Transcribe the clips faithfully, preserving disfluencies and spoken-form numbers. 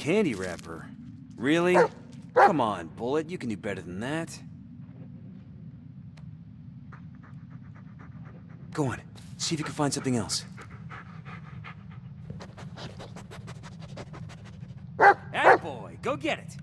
candy wrapper. Really? Come on, Bullet, you can do better than that. Go on, see if you can find something else. Attaboy, go get it!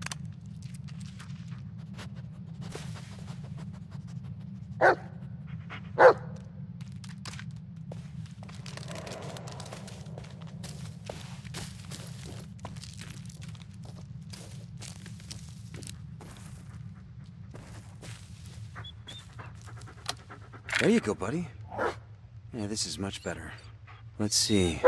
There you go, buddy. Yeah, this is much better. Let's see.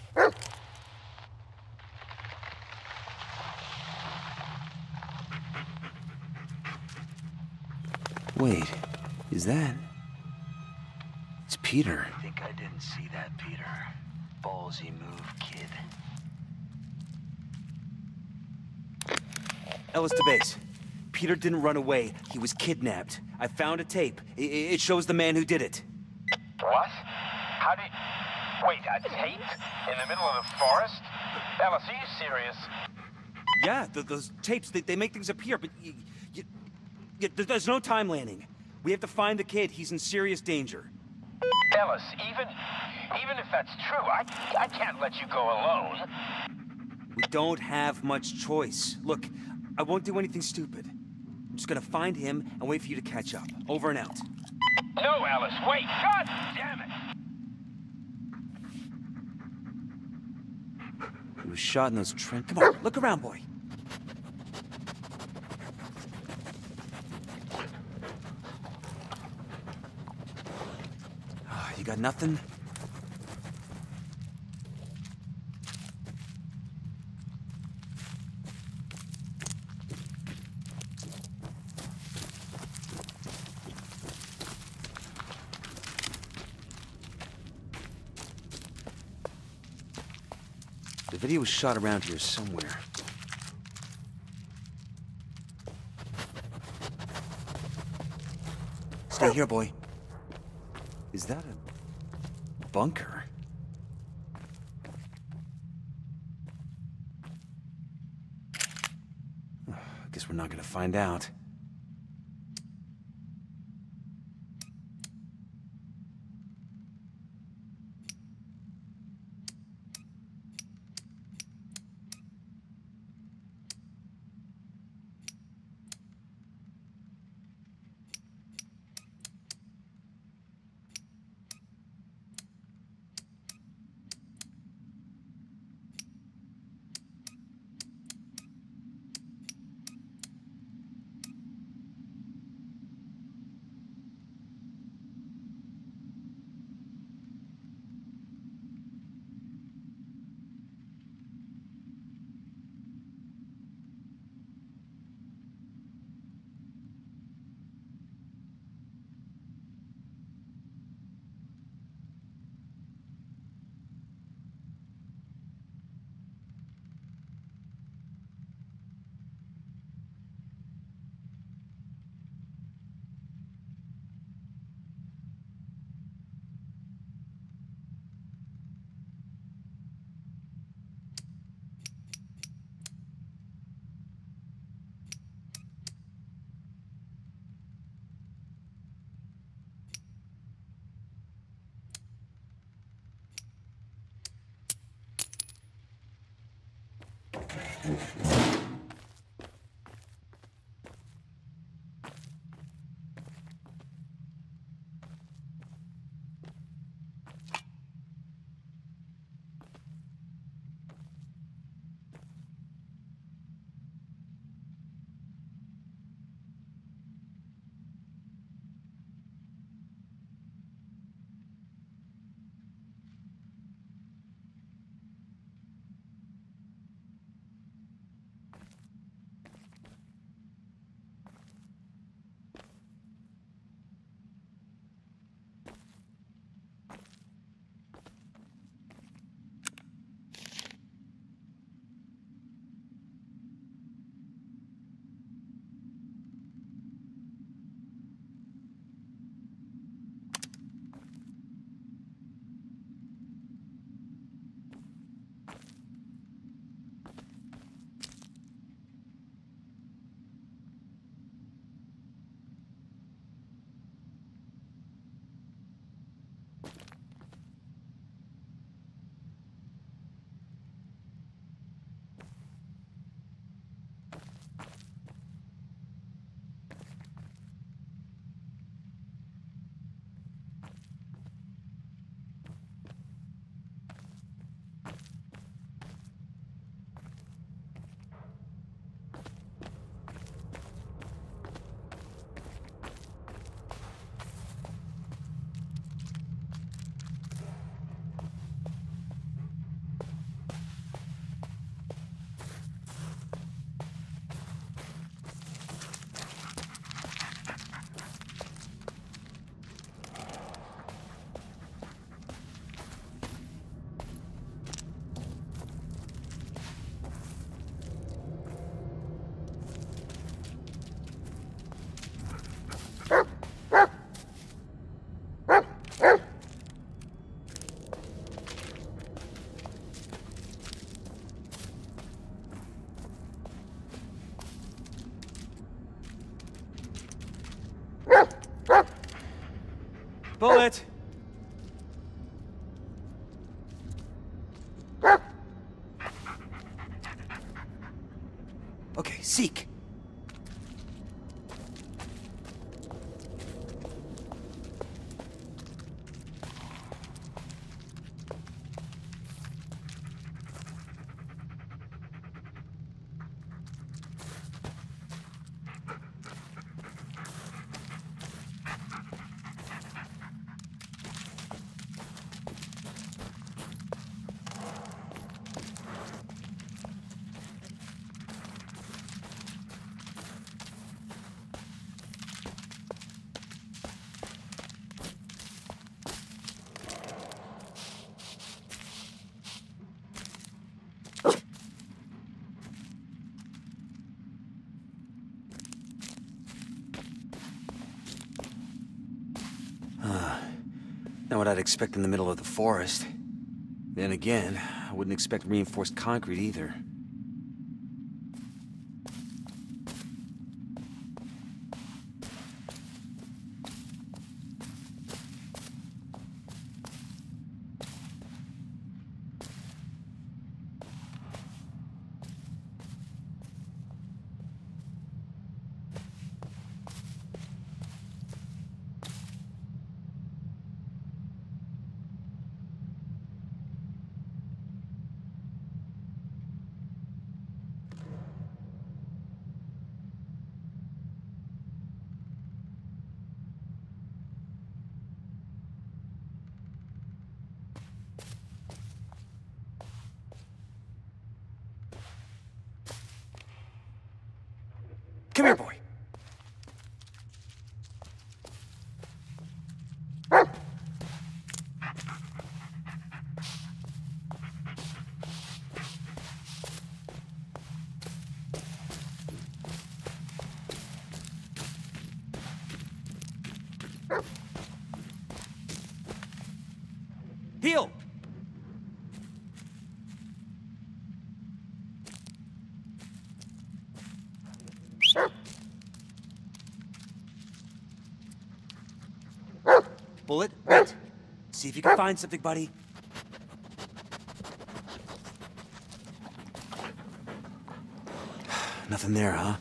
Wait, is that... It's Peter. I think I didn't see that, Peter. Ballsy move, kid. Ellis to base. Peter didn't run away. He was kidnapped. I found a tape. I it shows the man who did it. What? How did... Wait, a tape? In the middle of the forest? Ellis, are you serious? Yeah, th those tapes, they, they make things appear, but you, you, you, there's no time landing. We have to find the kid. He's in serious danger. Ellis, even... even if that's true, I, I can't let you go alone. We don't have much choice. Look, I won't do anything stupid. I'm just gonna find him and wait for you to catch up. Over and out. No, Ellis, wait! God damn it! He was shot in those trench... Come on, look around, boy. Oh, you got nothing? The video was shot around here somewhere. Stay here, boy. Is that a bunker? I guess we're not gonna find out. Bullet! Okay, seek. Not what I'd expect in the middle of the forest. Then again, I wouldn't expect reinforced concrete either. Come here, boy. Heel! Bullet, wait. See if you can find something, buddy. Nothing there, huh?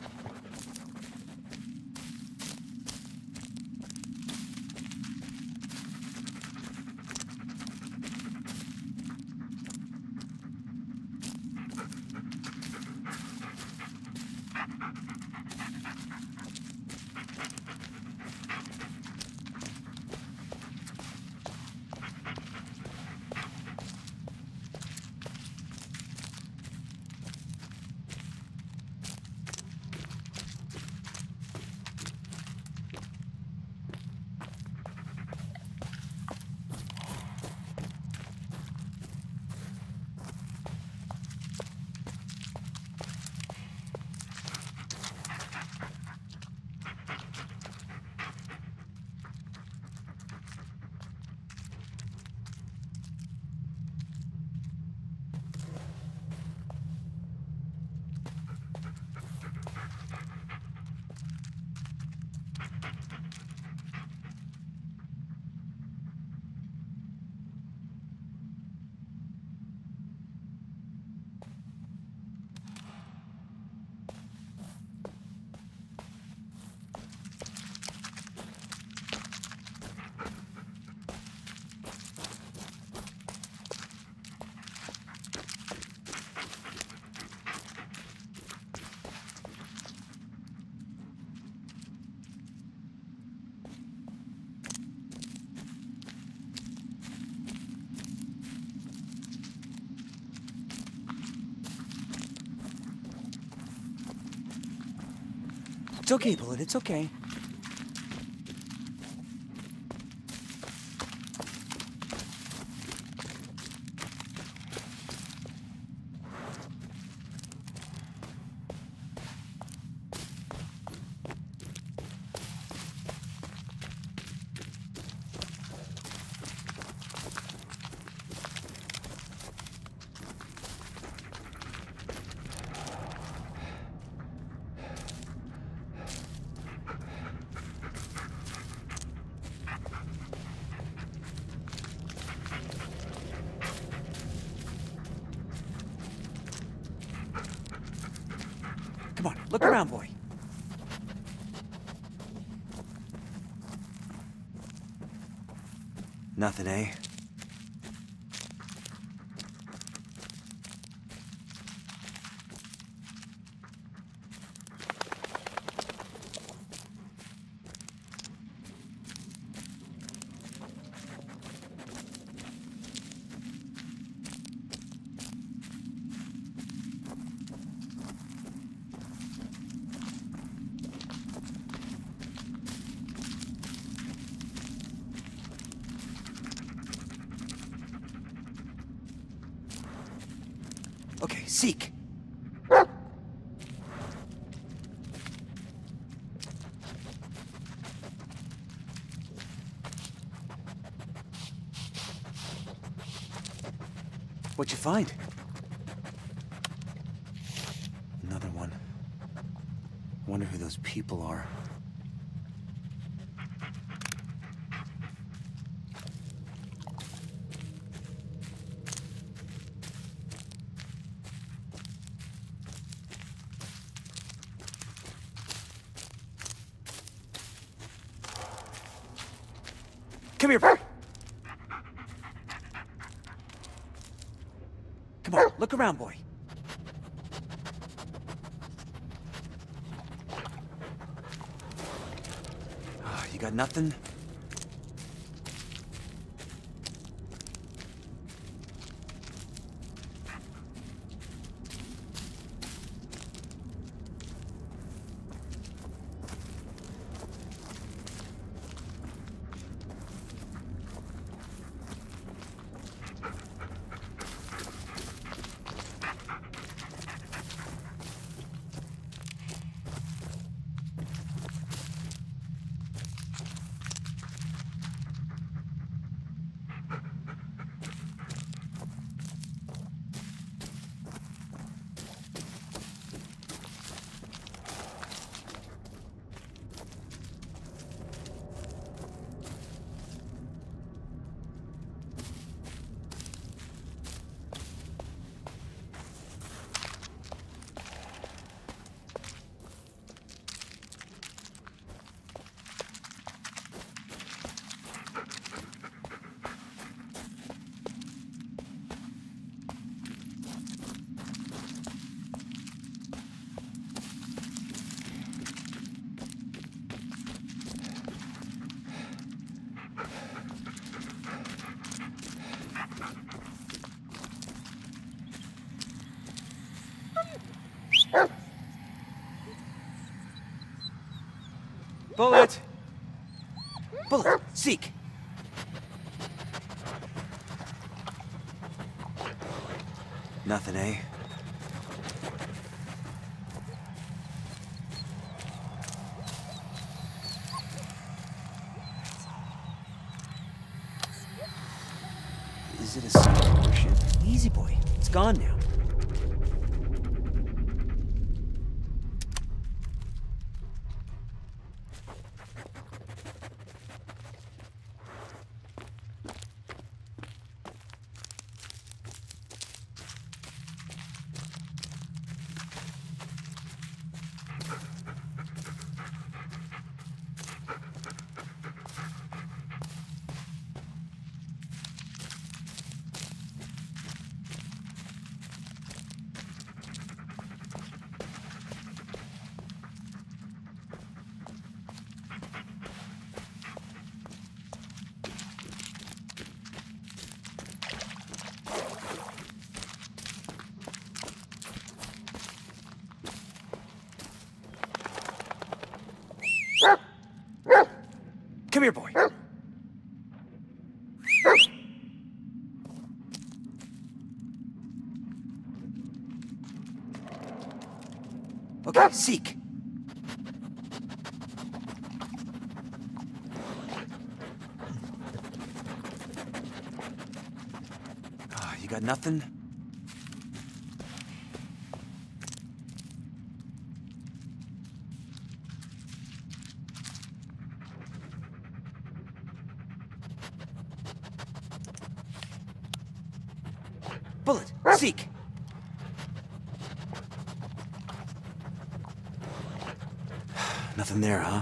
It's okay, Bullet, it's okay. Come on, look around, boy. Nothing, eh? Okay, seek. What'd you find? Another one. Wonder who those people are. Come here, boy. Come on, look around, boy. Oh, you got nothing? Bullet! Bullet, seek! Nothing, eh? Is it a single portion? Easy, boy. It's gone now. Come here, boy. Okay, seek. Ah, you got nothing? Bullet, seek. Nothing there, huh?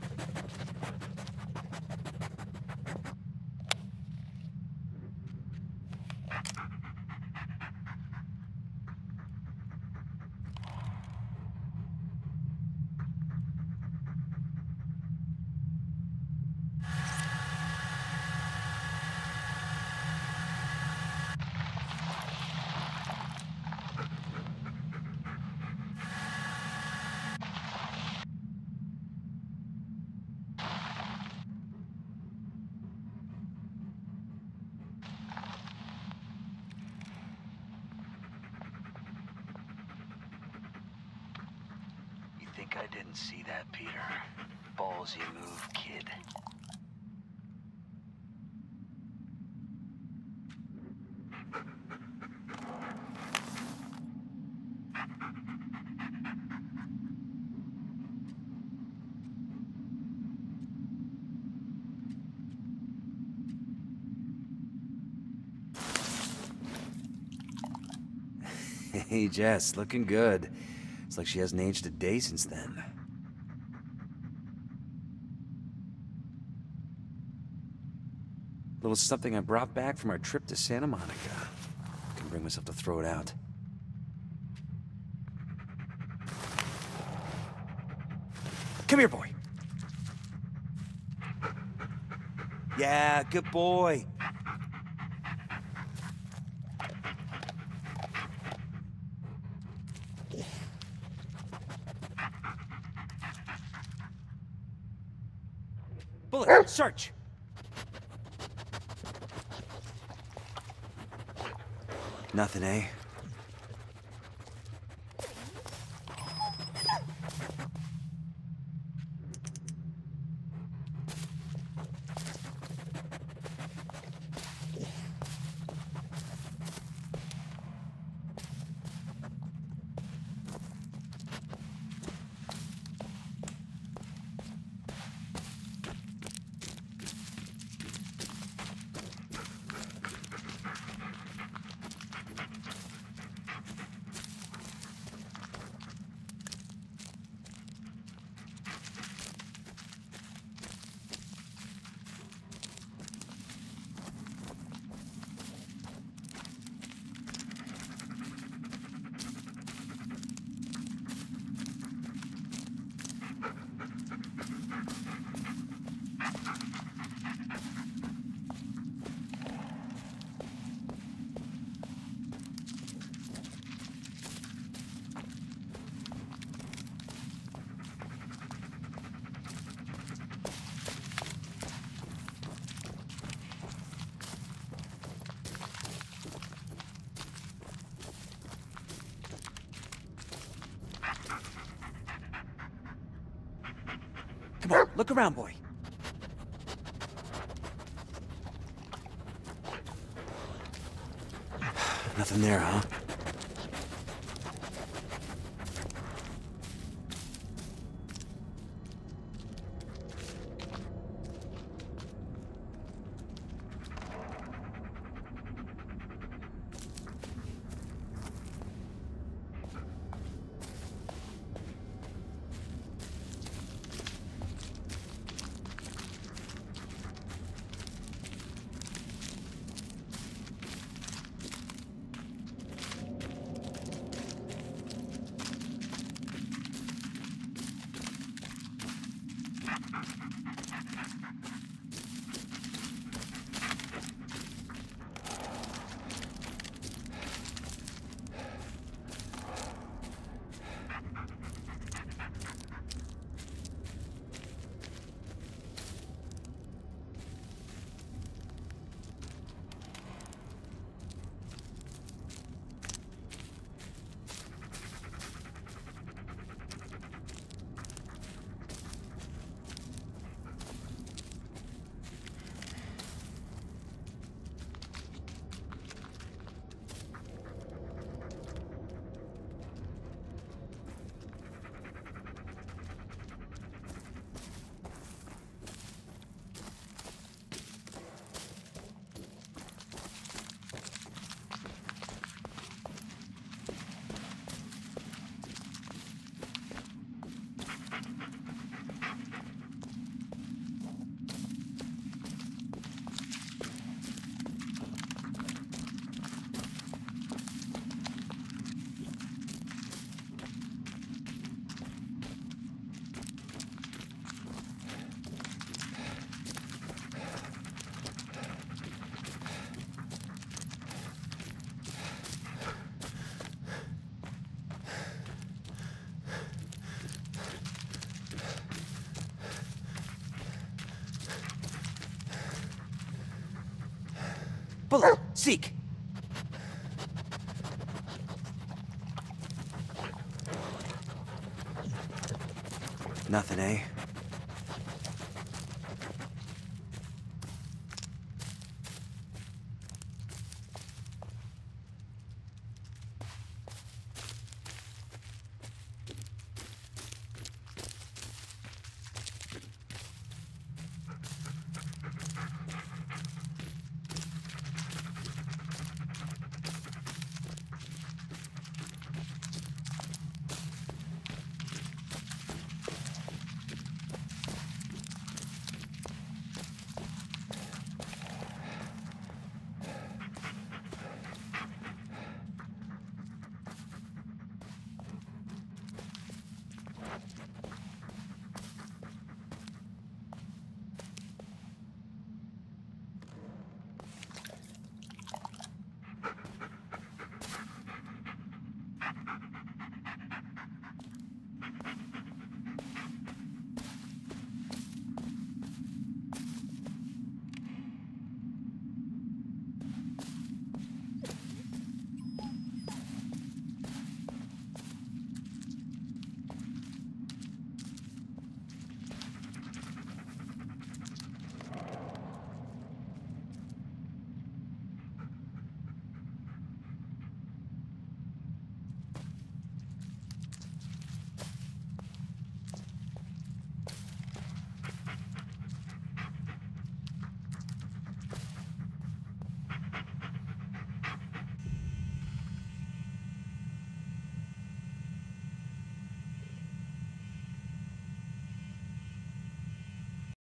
Think I didn't see that, Peter. Ballsy move, kid. Hey, Jess, looking good. It's like she hasn't aged a day since then. Little something I brought back from our trip to Santa Monica. Can bring myself to throw it out. Come here, boy. Yeah, good boy. Bullet, search! Nothing, eh? Come on, look around, boy. Nothing there, huh? Below. Seek. Nothing, eh?